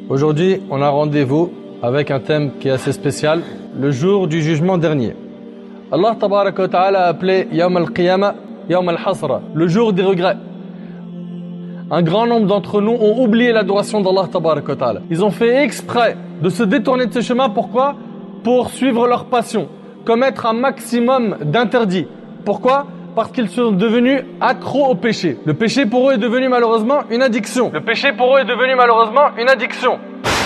Aujourd'hui, on a rendez-vous avec un thème qui est assez spécial, le jour du jugement dernier. Allah tabaraka wa ta'ala a appelé Yawm al-Qiyamah, Yawm al-Hasra, le jour des regrets. Un grand nombre d'entre nous ont oublié l'adoration d'Allah tabaraka wa ta'ala. Ils ont fait exprès de se détourner de ce chemin. Pourquoi? Pour suivre leur passion, commettre un maximum d'interdits. Pourquoi? Parce qu'ils sont devenus accros au péché. Le péché pour eux est devenu malheureusement une addiction. Le péché pour eux est devenu malheureusement une addiction.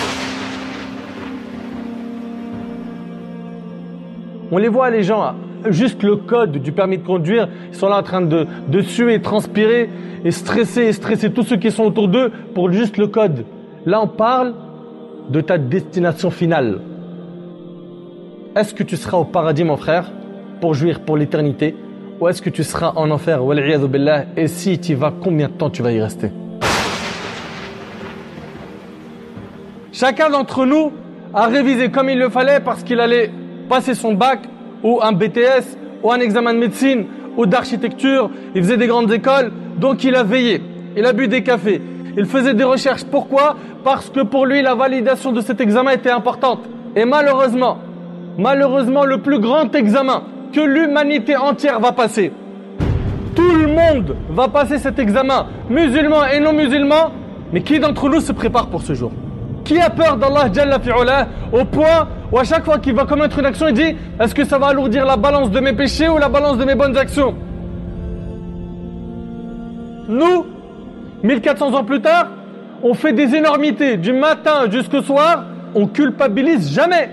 On les voit, les gens, juste le code du permis de conduire, ils sont là en train de suer, transpirer et stresser tous ceux qui sont autour d'eux pour juste le code. Là, on parle de ta destination finale. Est-ce que tu seras au paradis, mon frère, pour jouir pour l'éternité? Ou est-ce que tu seras en enfer, wal'iyadhu billah, et si tu y vas, combien de temps tu vas y rester? Chacun d'entre nous a révisé comme il le fallait parce qu'il allait passer son bac, ou un BTS, ou un examen de médecine, ou d'architecture. Il faisait des grandes écoles, donc il a veillé, il a bu des cafés, il faisait des recherches. Pourquoi? Parce que pour lui, la validation de cet examen était importante. Et malheureusement, le plus grand examen que l'humanité entière va passer. Tout le monde va passer cet examen, musulmans et non musulmans. Mais qui d'entre nous se prépare pour ce jour? Qui a peur d'Allah Jalla fi'ula au point où à chaque fois qu'il va commettre une action, il dit: est-ce que ça va alourdir la balance de mes péchés ou la balance de mes bonnes actions? Nous, 1400 ans plus tard, on fait des énormités du matin jusqu'au soir, on culpabilise jamais.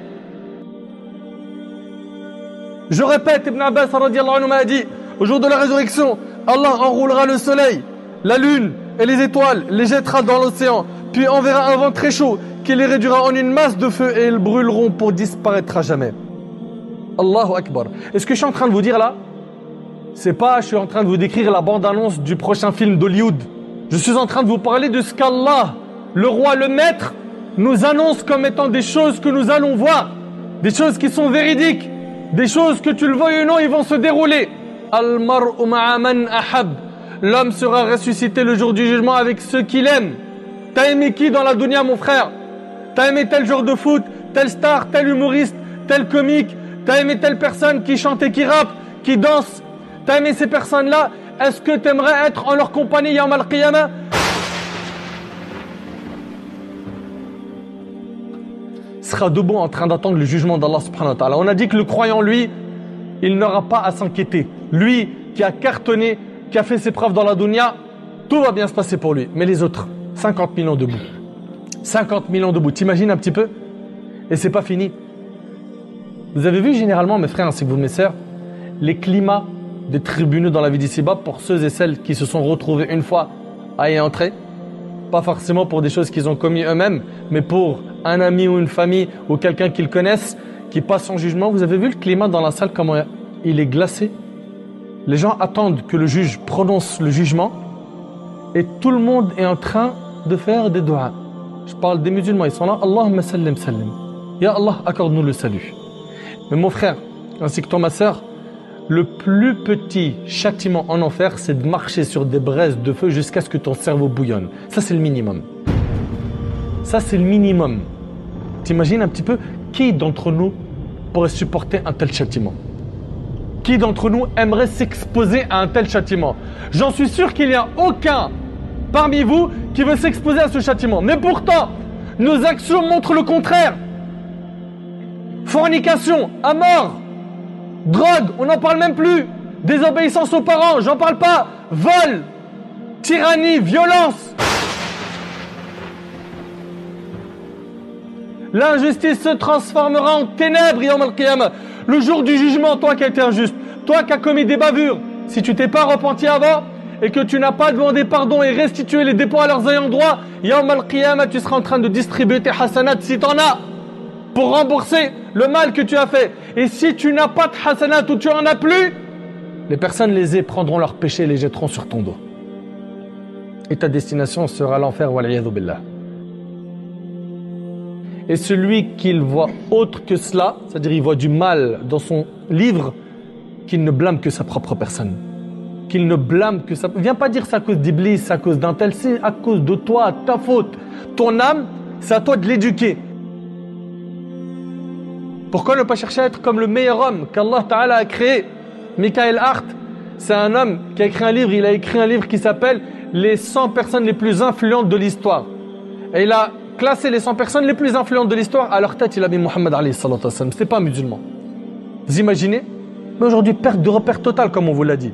Je répète, Ibn Abbas radiyallahu anhu m'a dit: au jour de la résurrection, Allah enroulera le soleil, la lune et les étoiles, les jettera dans l'océan, puis enverra un vent très chaud qui les réduira en une masse de feu et ils brûleront pour disparaître à jamais. Allahu Akbar. Et ce que je suis en train de vous dire là, c'est pas je suis en train de vous décrire la bande-annonce du prochain film d'Hollywood. Je suis en train de vous parler de ce qu'Allah, le roi, le maître, nous annonce comme étant des choses que nous allons voir, des choses qui sont véridiques. Des choses que tu le veuilles ou non, ils vont se dérouler. Al-mar'u ma'a man ahab. L'homme sera ressuscité le jour du jugement avec ceux qu'il aime. T'as aimé qui dans la dunya, mon frère? T'as aimé tel joueur de foot, tel star, tel humoriste, tel comique? T'as aimé telle personne qui chante et qui rappe, qui danse? T'as aimé ces personnes-là? Est-ce que t'aimerais être en leur compagnie Yawm al-Qiyamah? Sera debout en train d'attendre le jugement d'Allah subhanahu wa ta'ala. On a dit que le croyant, lui, il n'aura pas à s'inquiéter. Lui qui a cartonné, qui a fait ses preuves dans la dunya, tout va bien se passer pour lui. Mais les autres, 50 millions debout. 50 millions debout. T'imagines un petit peu? Et c'est pas fini. Vous avez vu généralement, mes frères ainsi que vous, mes sœurs, les climats des tribunaux dans la vie d'ici-bas pour ceux et celles qui se sont retrouvés une fois à y entrer. Pas forcément pour des choses qu'ils ont commis eux-mêmes, mais pour un ami ou une famille ou quelqu'un qu'ils connaissent qui passe en jugement. Vous avez vu le climat dans la salle, comment il est glacé? Les gens attendent que le juge prononce le jugement et tout le monde est en train de faire des doigts. Je parle des musulmans, ils sont là. Allahumma sallim sallim. Ya Allah, accorde-nous le salut. Mais mon frère, ainsi que toi ma sœur, le plus petit châtiment en enfer, c'est de marcher sur des braises de feu jusqu'à ce que ton cerveau bouillonne. Ça, c'est le minimum. Ça, c'est le minimum. T'imagines un petit peu, qui d'entre nous pourrait supporter un tel châtiment? Qui d'entre nous aimerait s'exposer à un tel châtiment? J'en suis sûr qu'il n'y a aucun parmi vous qui veut s'exposer à ce châtiment. Mais pourtant, nos actions montrent le contraire. Fornication, à mort. Drogue, on n'en parle même plus. Désobéissance aux parents, j'en parle pas. Vol, tyrannie, violence. L'injustice se transformera en ténèbres, Yawm al-Qiyamah. Le jour du jugement, toi qui as été injuste, toi qui as commis des bavures, si tu t'es pas repenti avant et que tu n'as pas demandé pardon et restitué les dépôts à leurs ayants droit, Yawm al-Qiyamah, tu seras en train de distribuer tes hasanats si t'en as, pour rembourser le mal que tu as fait. Et si tu n'as pas de hasanat ou tu en as plus, les personnes lésées prendront leurs péchés et les jetteront sur ton dos. Et ta destination sera l'enfer, wal'iyadhu billah. Et celui qu'il voit autre que cela, c'est-à-dire il voit du mal dans son livre, qu'il ne blâme que sa propre personne. Qu'il ne blâme que sa... Viens pas dire c'est à cause d'Iblis, c'est à cause d'un tel, c'est à cause de toi, ta faute. Ton âme, c'est à toi de l'éduquer. Pourquoi ne pas chercher à être comme le meilleur homme qu'Allah Ta'ala a créé? Michael Hart, c'est un homme qui a écrit un livre, il a écrit un livre qui s'appelle « Les 100 personnes les plus influentes de l'histoire ». Et il a classé les 100 personnes les plus influentes de l'histoire, à leur tête il a mis Mohammed alayhi salatu wassalam. C'était pas musulman. Vous imaginez? Mais aujourd'hui, perte de repère totale, comme on vous l'a dit.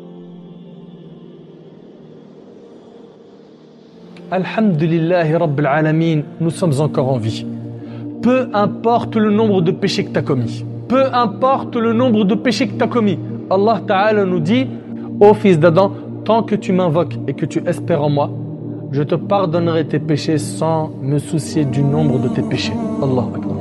Alhamdulillahi Rabbil Alamin, nous sommes encore en vie. Peu importe le nombre de péchés que tu as commis. Peu importe le nombre de péchés que tu as commis. Allah Ta'ala nous dit, ô fils d'Adam, tant que tu m'invoques et que tu espères en moi, je te pardonnerai tes péchés sans me soucier du nombre de tes péchés. Allah Akbar.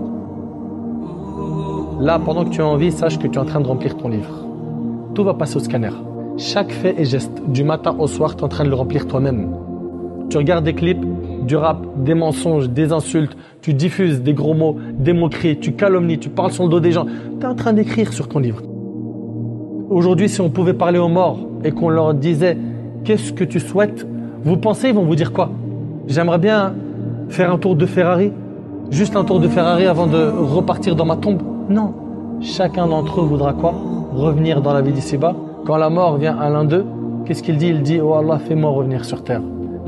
Là, pendant que tu es en vie, sache que tu es en train de remplir ton livre. Tout va passer au scanner. Chaque fait et geste, du matin au soir, tu es en train de le remplir toi-même. Tu regardes des clips, du rap, des mensonges, des insultes, tu diffuses des gros mots, des moqueries, tu calomnies, tu parles sur le dos des gens. Tu es en train d'écrire sur ton livre. Aujourd'hui, si on pouvait parler aux morts et qu'on leur disait « Qu'est-ce que tu souhaites ?» Vous pensez, ils vont vous dire quoi? J'aimerais bien faire un tour de Ferrari, juste un tour de Ferrari avant de repartir dans ma tombe. Non, chacun d'entre eux voudra quoi? Revenir dans la vie d'ici-bas. Quand la mort vient à l'un d'eux, qu'est-ce qu'il dit? Il dit « Oh Allah, fais-moi revenir sur terre. »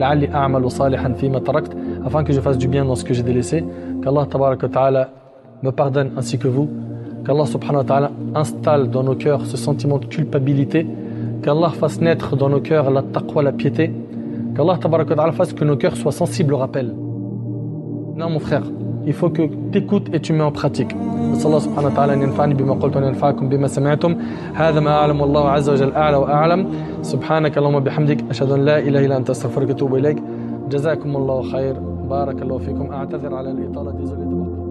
Afin que je fasse du bien dans ce que j'ai délaissé. Qu'Allah tabaraka wa ta'ala me pardonne ainsi que vous. Qu'Allah subhanahu wa ta'ala installe dans nos cœurs ce sentiment de culpabilité. Qu'Allah fasse naître dans nos cœurs la taqwa, la piété. Qu'Allah tabaraka wa ta'ala fasse que nos cœurs soient sensibles au rappel. Non mon frère, il faut que tu écoutes et tu mets en pratique. نسأل الله سبحانه وتعالى أن ينفعني بما قلت وأن ينفعكم بما سمعتم. هذا ما أعلم والله عز وجل أعلى وأعلم. سبحانك اللهم وبحمدك أشهد أن لا إله إلا أنت أستغفرك وأتوب إليك. جزاكم الله خير. بارك الله فيكم. أعتذر على الإطالة.